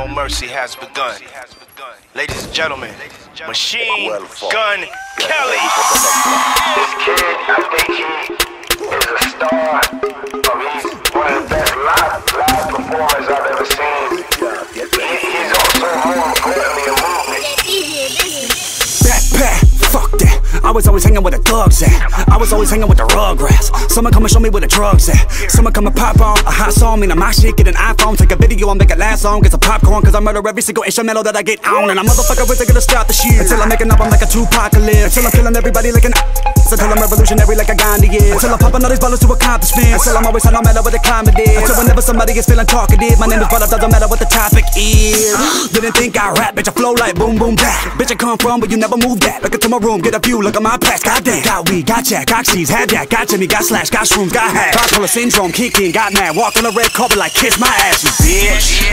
mercy has begun. Ladies and gentlemen, Machine Gun Kelly. This kid, I think he is a star. He's one of the best live performers I've ever seen. He's also more importantly a movement. Backpack, fuck that. I was always hanging with the thugs at. I was always hanging with the rugrats. Someone come and show me where the drugs at. Someone come and pop on a hot song. Mean my shit, get an iPhone, take a video and make a last song. Get some popcorn, cause I murder every single instrumental that I get on. And a motherfucker is gonna start the shit until I'm making up, I'm like a Tupacalypse. Until I'm killing everybody like an until I'm revolutionary like a Gandhi is. Until I'm popping all these bottles to accomplishments. Until I'm always on no matter what the climate is. Until whenever somebody gets feeling talkative, my name is brought up, doesn't matter what the topic is. Didn't think I rap, bitch, I flow like boom boom back. Bitch, I come from but you never move that. Look into my room, get a view, look at my past. Goddamn, got weed, got jack, got cheese, had that, got Jimmy, got slash, got shrooms, got hash. Bipolar syndrome, kick in, got mad, walk on the red carpet like kiss my ass, you bitch.